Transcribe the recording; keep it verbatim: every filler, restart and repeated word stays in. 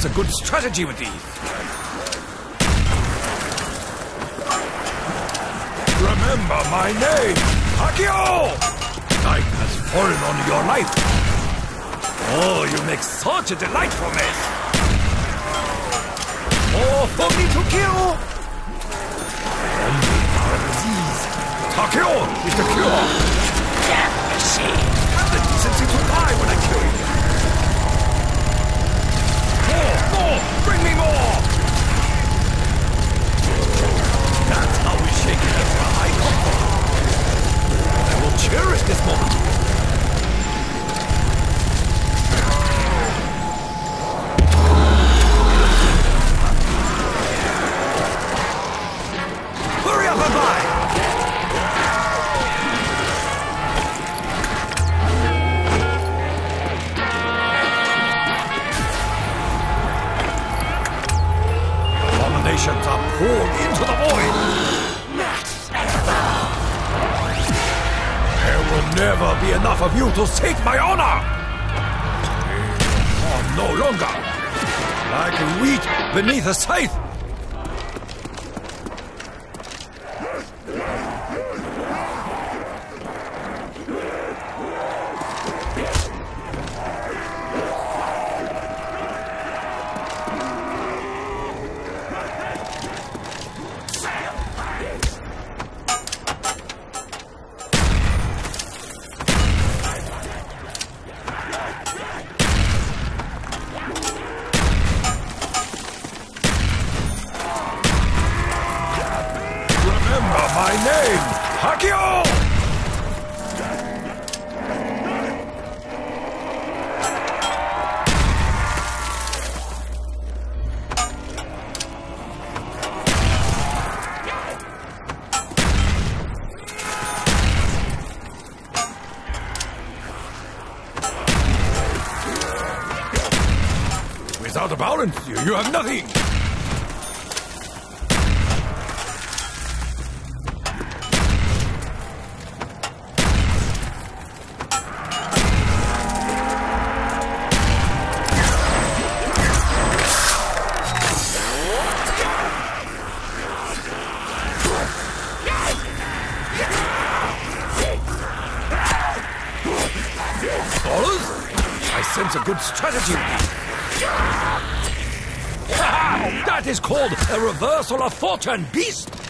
sense a good strategy with these. Remember my name, Akio! Night has fallen on your life. Oh, you make such a delightful mess. Oh, for me to kill! Only our disease. Takeo is the cure. Damn machine. Have the decency to die when I kill you. More, more, bring me more! That's how we shake it as where I come from. I will cherish this moment. Hurry up and buy! Abominations are poured into the void. There will never be enough of you to sate my honor! Or no longer! Like wheat beneath a scythe! My name, Akio! Without a balance, you, you have nothing! I sense a good strategy. That is called a reversal of fortune, beast!